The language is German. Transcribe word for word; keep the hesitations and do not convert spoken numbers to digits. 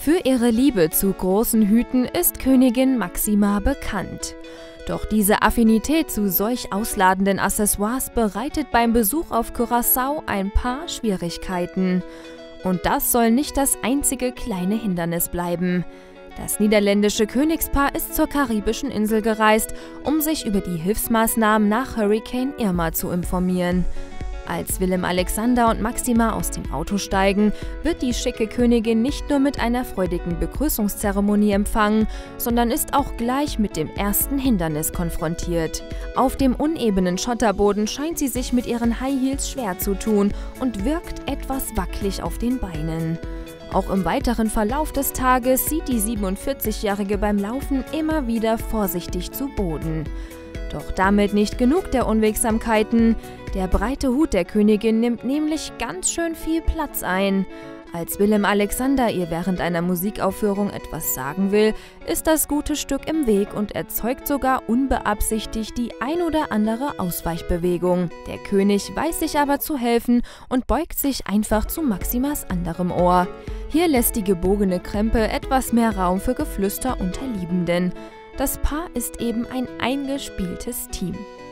Für ihre Liebe zu großen Hüten ist Königin Máxima bekannt. Doch diese Affinität zu solch ausladenden Accessoires bereitet beim Besuch auf Curaçao ein paar Schwierigkeiten. Und das soll nicht das einzige kleine Hindernis bleiben. Das niederländische Königspaar ist zur karibischen Insel gereist, um sich über die Hilfsmaßnahmen nach Hurricane Irma zu informieren. Als Willem-Alexander und Máxima aus dem Auto steigen, wird die schicke Königin nicht nur mit einer freudigen Begrüßungszeremonie empfangen, sondern ist auch gleich mit dem ersten Hindernis konfrontiert. Auf dem unebenen Schotterboden scheint sie sich mit ihren High Heels schwer zu tun und wirkt etwas wackelig auf den Beinen. Auch im weiteren Verlauf des Tages sieht die siebenundvierzigjährige beim Laufen immer wieder vorsichtig zu Boden. Doch damit nicht genug der Unwegsamkeiten. Der breite Hut der Königin nimmt nämlich ganz schön viel Platz ein. Als Willem-Alexander ihr während einer Musikaufführung etwas sagen will, ist das gute Stück im Weg und erzeugt sogar unbeabsichtigt die ein oder andere Ausweichbewegung. Der König weiß sich aber zu helfen und beugt sich einfach zu Máximas anderem Ohr. Hier lässt die gebogene Krempe etwas mehr Raum für Geflüster unter Liebenden. Das Paar ist eben ein eingespieltes Team.